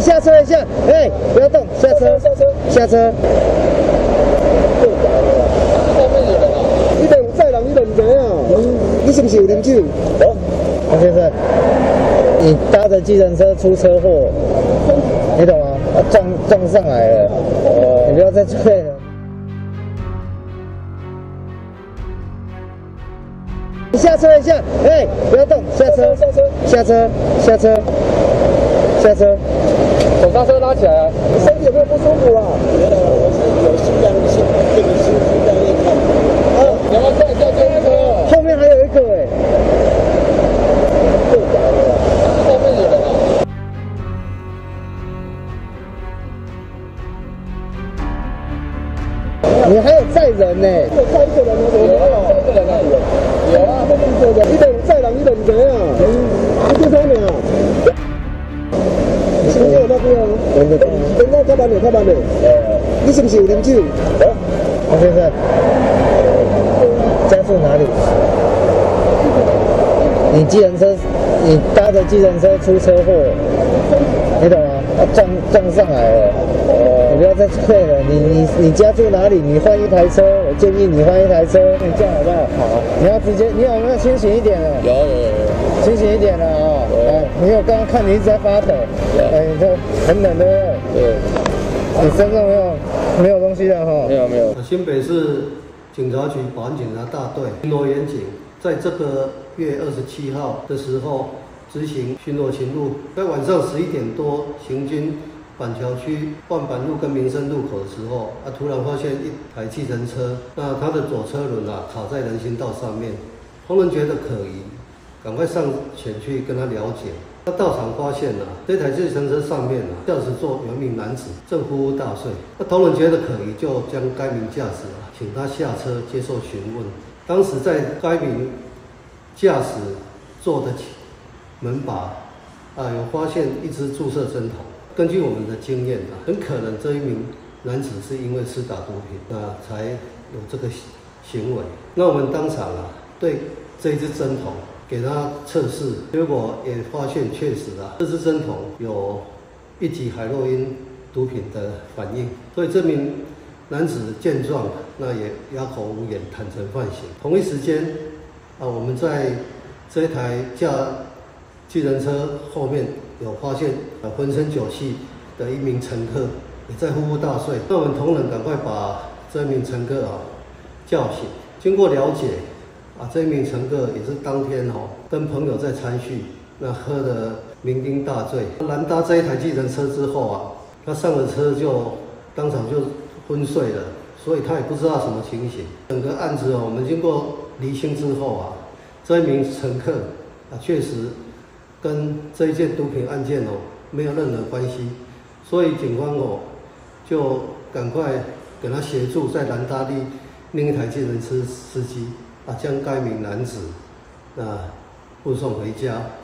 下车一下，哎，不要动，下车，下车。 后面有人啊！ 你都有载人，你都唔知啊？你是不是有啉酒？王先生，你搭着计程车出车祸，你懂吗？撞上来了，你不要再醉了。你下车一下，哎，不要动，下车，下车，下车，下车。 手刹车拉起来啊！ 你身体有没有不舒服啊？ 原来我是有心脏这个心脏病看。 你要再叫救护车。 后面还有一个哎。 后面有人啊！ 你还有载人呢？有载一个人吗？ 有啊，载一个人啊！有啊， 你都有载人，你都唔知啊？你做啥呢？先生那边啊，等下开班了，开班了。你是不是有啉酒？王先生，家住哪里？你搭着计程车出车祸，你懂吗？撞上来了。你不要再醉了。你家住哪里？你换一台车，我建议你换一台车。你这样好不好？好。你要直接，你有没有清醒一点了？ 有， 清醒一点了啊！因为我刚刚看你一直在发抖，你这很冷对不对？ 对。 你身上没有东西了哈？ 没有。 新北市警察局保安检查大队巡逻员警，在这个月27号的时候执行巡逻勤务，在晚上11点多行经板桥区万板路跟民生路口的时候，突然发现一台计程车，那它的左车轮卡在人行道上面，同仁觉得可疑，赶快上前去跟他了解。他到场发现这台计程车上面驾驶座有一名男子正呼呼大睡。那同仁觉得可疑，就将该名驾驶请他下车接受询问。当时在该名驾驶座的门把有发现一支注射针筒。根据我们的经验很可能这一名男子是因为施打毒品才有这个行为。那我们当场对这支针筒给他测试，结果也发现确实这支针筒有1级海洛因毒品的反应，所以这名男子见状那也哑口无言，坦诚犯行。同一时间我们在这一台计程车后面有发现浑身酒气的一名乘客也在呼呼大睡。那我们同仁赶快把这名乘客叫醒。经过了解这名乘客也是当天跟朋友在餐叙，那喝得酩酊大醉，拦搭这一台计程车之后他上了车就当场就昏睡了，所以他也不知道什么情形。整个案子我们经过厘清之后这一名乘客确实跟这一件毒品案件没有任何关系，所以警方就赶快给他协助，在拦搭另一台计程车司机将该名男子护送回家。